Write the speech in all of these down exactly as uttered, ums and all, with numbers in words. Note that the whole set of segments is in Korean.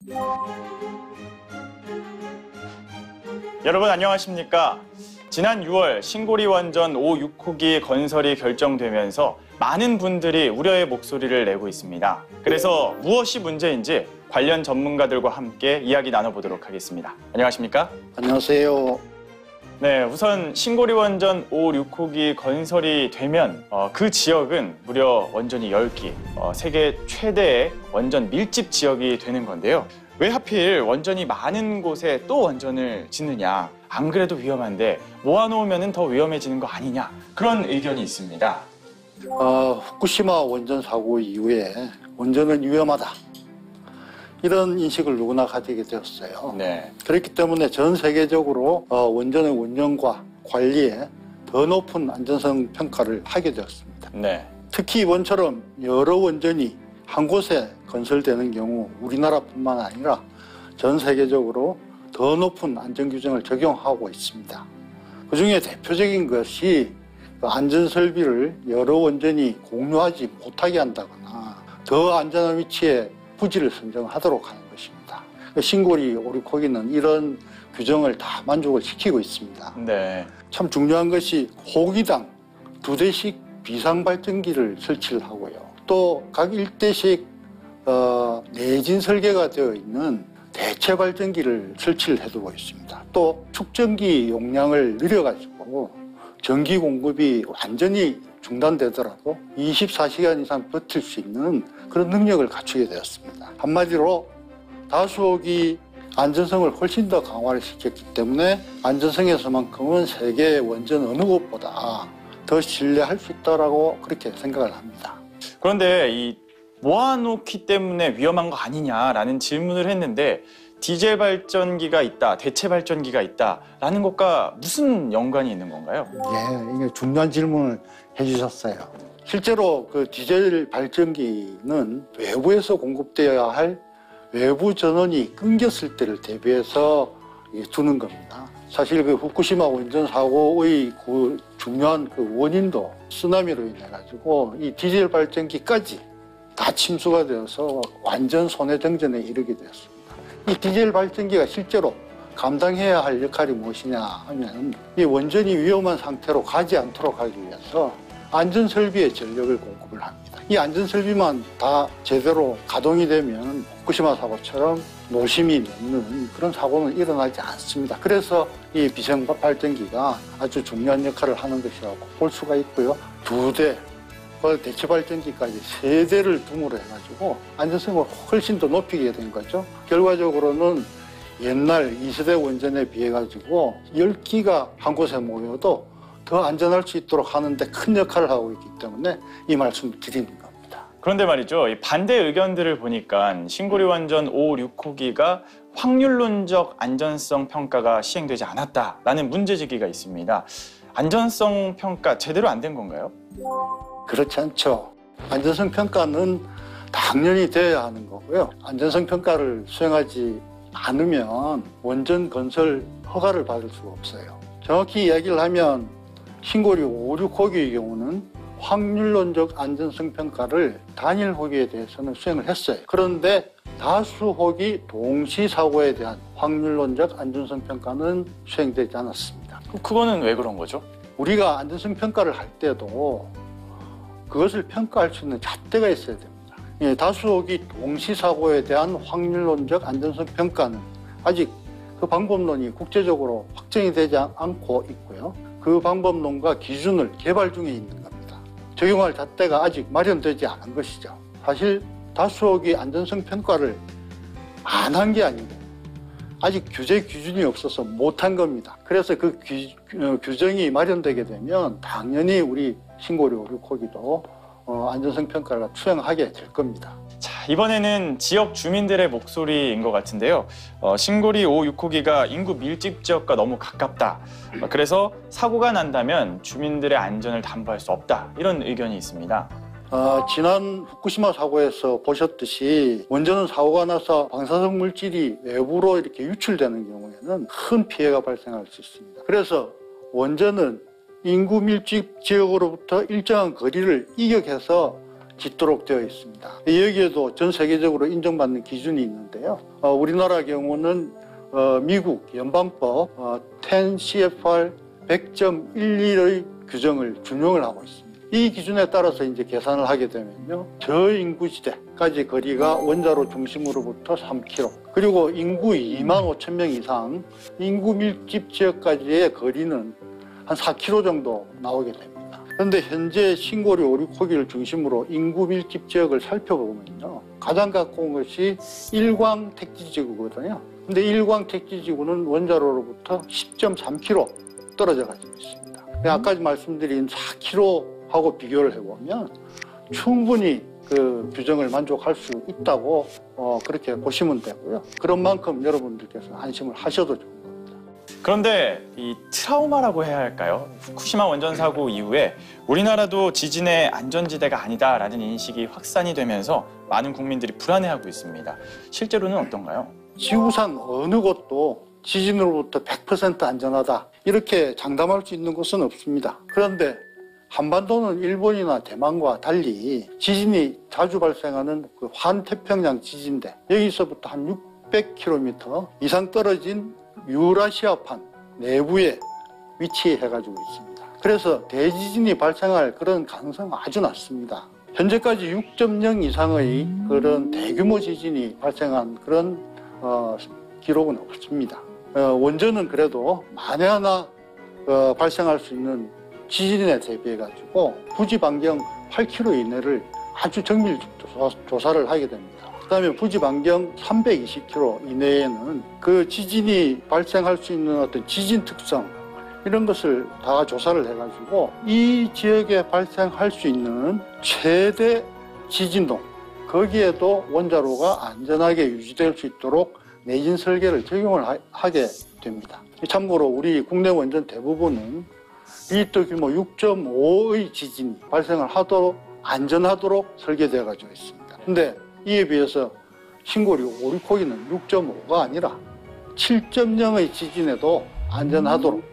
여러분 안녕하십니까? 지난 유월 신고리 원전 오, 육 호기 건설이 결정되면서 많은 분들이 우려의 목소리를 내고 있습니다. 그래서 무엇이 문제인지 관련 전문가들과 함께 이야기 나눠보도록 하겠습니다. 안녕하십니까? 안녕하세요. 네, 우선 신고리 원전 오, 육 호기 건설이 되면 어, 그 지역은 무려 원전이 열 기, 어, 세계 최대의 원전 밀집 지역이 되는 건데요. 왜 하필 원전이 많은 곳에 또 원전을 짓느냐? 안 그래도 위험한데 모아놓으면 더 위험해지는 거 아니냐? 그런 의견이 있습니다. 어, 후쿠시마 원전 사고 이후에 원전은 위험하다. 이런 인식을 누구나 가지게 되었어요. 네. 그렇기 때문에 전 세계적으로 어, 원전의 운영과 관리에 더 높은 안전성 평가를 하게 되었습니다. 네. 특히 이번처럼 여러 원전이 한 곳에 건설되는 경우 우리나라뿐만 아니라 전 세계적으로 더 높은 안전 규정을 적용하고 있습니다. 그중에 대표적인 것이 안전 설비를 여러 원전이 공유하지 못하게 한다거나 더 안전한 위치에 부지를 선정하도록 하는 것입니다. 신고리 오, 육 호기는 이런 규정을 다 만족을 시키고 있습니다. 네. 참 중요한 것이 호기당 두 대씩 비상발전기를 설치를 하고요. 또 각 일대씩 어, 내진 설계가 되어 있는 대체 발전기를 설치를 해두고 있습니다. 또 축전기 용량을 늘려가지고 전기 공급이 완전히 중단되더라도 이십사 시간 이상 버틸 수 있는 그런 능력을 갖추게 되었습니다. 한마디로 다수옥이 안전성을 훨씬 더 강화를 시켰기 때문에 안전성에서만큼은 세계 원전 어느 곳보다 더 신뢰할 수 있다고 그렇게 생각을 합니다. 그런데 이 모아놓기 때문에 위험한 거 아니냐라는 질문을 했는데 디젤 발전기가 있다, 대체 발전기가 있다라는 것과 무슨 연관이 있는 건가요? 예, 이게 중요한 질문을 해주셨어요. 실제로 그 디젤 발전기는 외부에서 공급되어야 할 외부 전원이 끊겼을 때를 대비해서 두는 겁니다. 사실 그 후쿠시마 원전 사고의 그 중요한 그 원인도 쓰나미로 인해 가지고 이 디젤 발전기까지 다 침수가 되어서 완전 손해정전에 이르게 되었습니다. 이 디젤 발전기가 실제로 감당해야 할 역할이 무엇이냐 하면 이 원전이 위험한 상태로 가지 않도록 하기 위해서 안전설비에 전력을 공급을 합니다. 이 안전설비만 다 제대로 가동이 되면 후쿠시마 사고처럼 노심이 넘는 그런 사고는 일어나지 않습니다. 그래서 이 비상발전기가 아주 중요한 역할을 하는 것이라고 볼 수가 있고요. 두 대, 대체 발전기까지 세 대를 둠으로 해가지고 안전성을 훨씬 더 높이게 된 거죠. 결과적으로는 옛날 이 세대 원전에 비해 가지고 열 기가 한 곳에 모여도 더 안전할 수 있도록 하는데 큰 역할을 하고 있기 때문에 이 말씀을 드리는 겁니다. 그런데 말이죠. 이 반대 의견들을 보니까 신고리 원전 오, 육 호기가 확률론적 안전성 평가가 시행되지 않았다라는 문제제기가 있습니다. 안전성 평가 제대로 안 된 건가요? 그렇지 않죠. 안전성 평가는 당연히 돼야 하는 거고요. 안전성 평가를 수행하지 않으면 원전 건설 허가를 받을 수가 없어요. 정확히 이야기를 하면 신고리 오, 육 호기의 경우는 확률론적 안전성 평가를 단일 호기에 대해서는 수행을 했어요. 그런데 다수 호기 동시 사고에 대한 확률론적 안전성 평가는 수행되지 않았습니다. 그거는 왜 그런 거죠? 우리가 안전성 평가를 할 때도 그것을 평가할 수 있는 잣대가 있어야 됩니다. 예, 다수 호기 동시 사고에 대한 확률론적 안전성 평가는 아직 그 방법론이 국제적으로 확정이 되지 않고 있고요. 그 방법론과 기준을 개발 중에 있는 겁니다. 적용할 잣대가 아직 마련되지 않은 것이죠. 사실 다수호기 안전성 평가를 안 한 게 아니고 아직 규제 기준이 없어서 못한 겁니다. 그래서 그 규, 규정이 마련되게 되면 당연히 우리 신고리 오, 육 호기도 어, 안전성 평가를 수행하게 될 겁니다. 자, 이번에는 지역 주민들의 목소리인 것 같은데요. 어, 신고리 오, 육 호기가 인구 밀집 지역과 너무 가깝다. 어, 그래서 사고가 난다면 주민들의 안전을 담보할 수 없다. 이런 의견이 있습니다. 어, 지난 후쿠시마 사고에서 보셨듯이 원전은 사고가 나서 방사성 물질이 외부로 이렇게 유출되는 경우에는 큰 피해가 발생할 수 있습니다. 그래서 원전은 인구 밀집 지역으로부터 일정한 거리를 이격해서 짓도록 되어 있습니다. 여기에도 전 세계적으로 인정받는 기준이 있는데요. 어, 우리나라 경우는 어, 미국 연방법 어, 텐 씨에프알 백 점 일일의 규정을 준용을 하고 있습니다. 이 기준에 따라서 이제 계산을 하게 되면요, 저인구지대까지 거리가 원자로 중심으로부터 삼 킬로미터, 그리고 인구 이만 오천 명 이상 인구 밀집 지역까지의 거리는 한 사 킬로미터 정도 나오게 됩니다. 그런데 현재 신고리 오륙호기를 중심으로 인구 밀집 지역을 살펴보면요, 가장 가까운 것이 일광 택지지구거든요. 근데 일광 택지지구는 원자로로부터 십 점 삼 킬로미터 떨어져 가지고 있습니다. 아까 말씀드린 사 킬로미터하고 비교를 해보면 충분히 그 규정을 만족할 수 있다고 어, 그렇게 보시면 되고요. 그런 만큼 여러분들께서 안심을 하셔도 좋은 겁니다. 그런데 이 트라우마라고 해야 할까요? 후쿠시마 원전 사고 이후에 우리나라도 지진의 안전지대가 아니다라는 인식이 확산이 되면서 많은 국민들이 불안해하고 있습니다. 실제로는 어떤가요? 지구상 어느 곳도 지진으로부터 백 퍼센트 안전하다 이렇게 장담할 수 있는 곳은 없습니다. 그런데 한반도는 일본이나 대만과 달리 지진이 자주 발생하는 그 환태평양 지진대, 여기서부터 한 육백 킬로미터 이상 떨어진 유라시아판 내부에 위치해가지고 있습니다. 그래서 대지진이 발생할 그런 가능성은 아주 낮습니다. 현재까지 육 점 영 이상의 그런 대규모 지진이 발생한 그런 어, 기록은 없습니다. 어, 원전은 그래도 만에 하나 어, 발생할 수 있는 지진에 대비해가지고 부지 반경 팔 킬로미터 이내를 아주 정밀 조사를 하게 됩니다. 그 다음에 부지 반경 삼백이십 킬로미터 이내에는 그 지진이 발생할 수 있는 어떤 지진 특성 이런 것을 다 조사를 해가지고 이 지역에 발생할 수 있는 최대 지진동, 거기에도 원자로가 안전하게 유지될 수 있도록 내진 설계를 적용을 하, 하게 됩니다. 참고로 우리 국내 원전 대부분은 리히터 규모 육 점 오의 지진이 발생을 하도록 안전하도록 설계되어 가지고 있습니다. 근데 이에 비해서 신고리 오륙호기는 육 점 오가 아니라 칠 점 영의 지진에도 안전하도록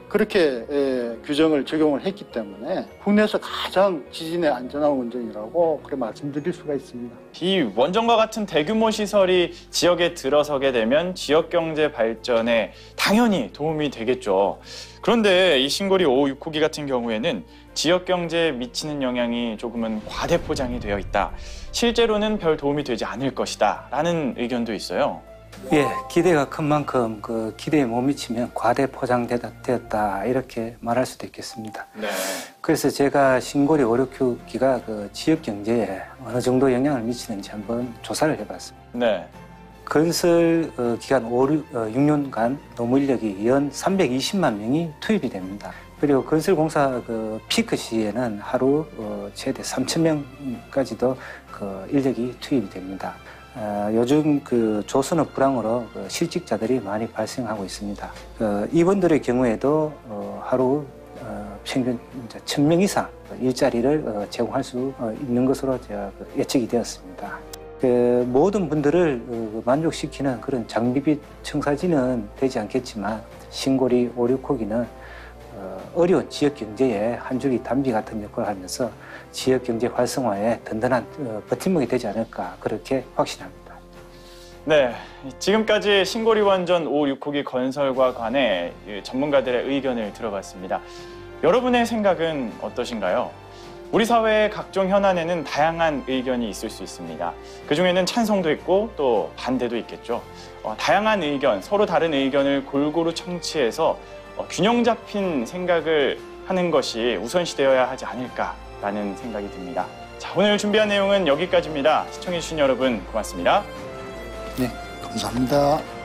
그렇게 에, 규정을 적용을 했기 때문에 국내에서 가장 지진에 안전한 원전이라고 그렇게 말씀드릴 수가 있습니다. 이 원전과 같은 대규모 시설이 지역에 들어서게 되면 지역 경제 발전에 당연히 도움이 되겠죠. 그런데 이 신고리 오, 육 호기 같은 경우에는 지역 경제에 미치는 영향이 조금은 과대 포장이 되어 있다. 실제로는 별 도움이 되지 않을 것이다 라는 의견도 있어요. 예, 기대가 큰 만큼 그 기대에 못 미치면 과대 포장되었다 이렇게 말할 수도 있겠습니다. 네. 그래서 제가 신고리 오, 육 호기가 그 지역 경제에 어느 정도 영향을 미치는지 한번 조사를 해봤습니다. 네. 건설 어, 기간 오, 육 년간 노무 인력이 연 삼백이십만 명이 투입이 됩니다. 그리고 건설공사 그 피크 시에는 하루 어, 최대 삼천 명까지도 그 인력이 투입이 됩니다. 어, 요즘 그 조선업 불황으로 그 실직자들이 많이 발생하고 있습니다. 어, 이분들의 경우에도 어, 하루 어, 평균 천 명 이상 일자리를 어, 제공할 수 어, 있는 것으로 제가 그 예측이 되었습니다. 그 모든 분들을 어, 만족시키는 그런 장비비 청사진은 되지 않겠지만 신고리 오, 육 호기는 어, 어려운 지역 경제에 한 줄기 담비 같은 역할을 하면서 지역 경제 활성화에 든든한 어, 버팀목이 되지 않을까 그렇게 확신합니다. 네, 지금까지 신고리 원전 오, 육 호기 건설과 관해 전문가들의 의견을 들어봤습니다. 여러분의 생각은 어떠신가요? 우리 사회의 각종 현안에는 다양한 의견이 있을 수 있습니다. 그중에는 찬성도 있고 또 반대도 있겠죠. 어, 다양한 의견, 서로 다른 의견을 골고루 청취해서 어, 균형 잡힌 생각을 하는 것이 우선시되어야 하지 않을까라는 생각이 듭니다. 자, 오늘 준비한 내용은 여기까지입니다. 시청해주신 여러분 고맙습니다. 네, 감사합니다.